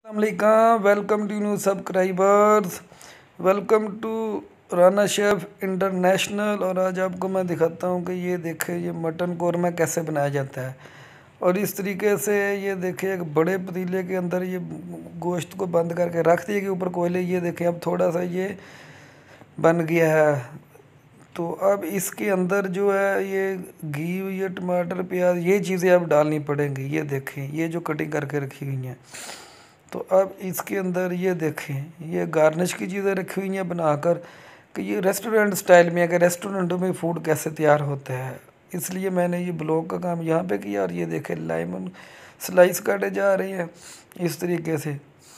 अस्सलाम, welcome to new subscribers, welcome to Rana chef international. और आज आपको मैं दिखाता हूँ कि ये देखे ये मटन कौरमा कैसे बनाया जाता है। और इस तरीके से ये देखे एक बड़े पतीले के अंदर ये गोश्त को बंद करके रख दिए के ऊपर कोयले। ये देखे अब थोड़ा सा ये बन गया है। तो अब इसके अंदर जो है ये घी, ये टमाटर, प्याज, ये चीज़ें अब डालनी पड़ेंगी। ये देखें ये जो कटिंग करके रखी हुई हैं। तो अब इसके अंदर ये देखें ये गार्निश की चीज़ें रखी हुई हैं बनाकर कि ये रेस्टोरेंट स्टाइल में, अगर रेस्टोरेंटों में फ़ूड कैसे तैयार होता है, इसलिए मैंने ये ब्लॉग का काम यहाँ पे किया। और ये देखें लेमन स्लाइस काटे जा रहे हैं इस तरीके से।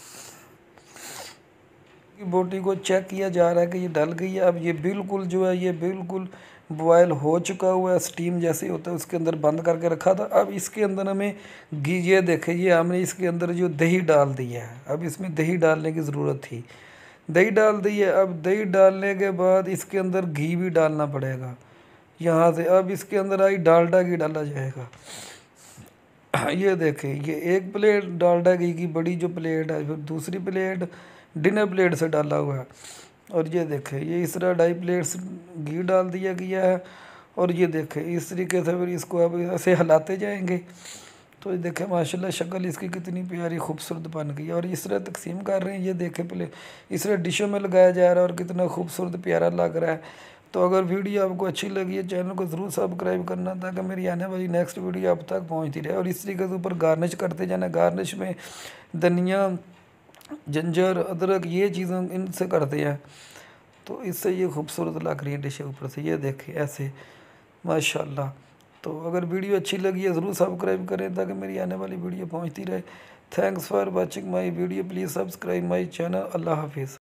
बोटी को चेक किया जा रहा है कि ये डल गई है। अब ये बिल्कुल जो है ये बिल्कुल बॉयल हो चुका हुआ है, स्टीम जैसे होता है उसके अंदर बंद करके रखा था। अब इसके अंदर हमें घी, ये देखे ये हमने इसके अंदर जो दही डाल दी है। अब इसमें दही डालने की ज़रूरत थी, दही डाल दी है। अब दही डालने के बाद इसके अंदर घी भी डालना पड़ेगा यहाँ से। अब इसके अंदर आई डालडा घी डाला जाएगा। ये देखें ये एक प्लेट डालडा घी की बड़ी जो प्लेट है, फिर दूसरी प्लेट डिनर प्लेट से डाला हुआ है। और ये देखें ये इस तरह 2.5 प्लेट्स घी डाल दिया गया है। और ये देखें इस तरीके से फिर इसको अब ऐसे हिलाते जाएंगे। तो ये देखें माशाल्लाह शक्ल इसकी कितनी प्यारी खूबसूरत बन गई है। और इस तरह तकसीम कर रहे हैं। ये देखें पहले इस तरह डिशों में लगाया जा रहा है और कितना खूबसूरत प्यारा लग रहा है। तो अगर वीडियो आपको अच्छी लगी है चैनल को ज़रूर सब्सक्राइब करना ताकि मेरी आने वाली नेक्स्ट वीडियो आप तक पहुंचती रहे। और इस तरीके से ऊपर गार्निश करते जाना। गार्निश में धनिया, जिंजर, अदरक, ये चीज़ें इनसे करते हैं तो इससे ये खूबसूरत लग रही है डिश ऊपर से। ये देखें ऐसे माशाल्लाह। तो अगर वीडियो अच्छी लगी है ज़रूर सब्सक्राइब करें ताकि मेरी आने वाली वीडियो पहुंचती रहे। Thanks for watching my video, please subscribe my channel. अल्लाह हाफिज़।